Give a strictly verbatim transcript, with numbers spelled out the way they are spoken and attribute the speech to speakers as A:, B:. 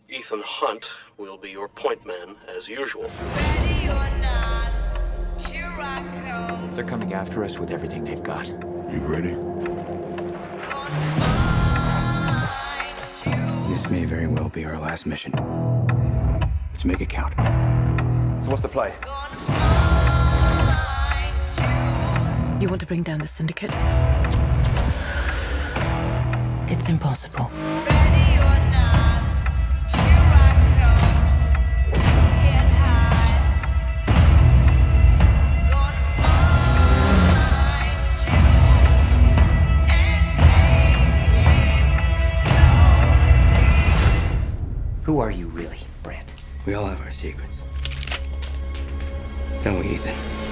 A: Ethan Hunt will be your point man, as usual.
B: Ready or not, here I come.
C: They're coming after us with everything they've got.
D: You ready?
B: Gonna find you.
E: This may very well be our last mission. Let's make it count.
C: So what's the play?
B: Gonna find you.
F: You want to bring down the syndicate? It's impossible.
B: Ready or not, here I come. Can't hide. Gonna find you and take it slowly.
C: Who are you really, Brant?
E: We all have our secrets. Don't we, Ethan?